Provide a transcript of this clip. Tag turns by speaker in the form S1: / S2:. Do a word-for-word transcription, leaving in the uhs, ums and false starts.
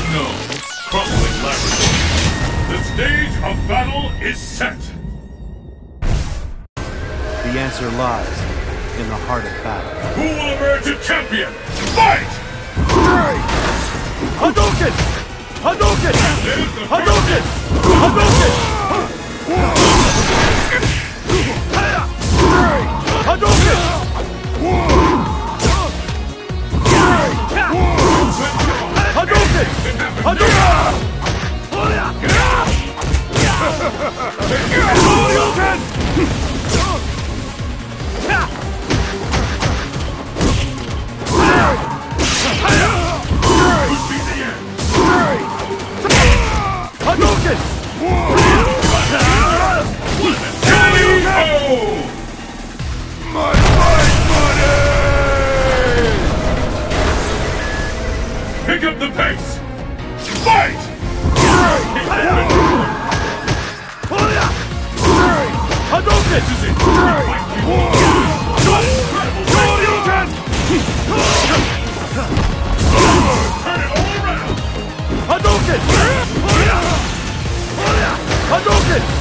S1: No. Crumbling laboratory. The stage of battle is set.
S2: The answer lies in the heart of battle.
S1: Who will emerge a champion? Fight!
S2: Hadouken! Hadouken!
S1: There's the
S2: Hadouken! Hadouken! Hadouken! Hadouken! Hadouken! Hadouken! Hadouken!
S1: My fight money! Pick up the pace! Fight!
S2: Hadouken!
S1: This is it!
S2: Hadouken!
S1: Turn it all around!
S2: Hadouken! Hadouken!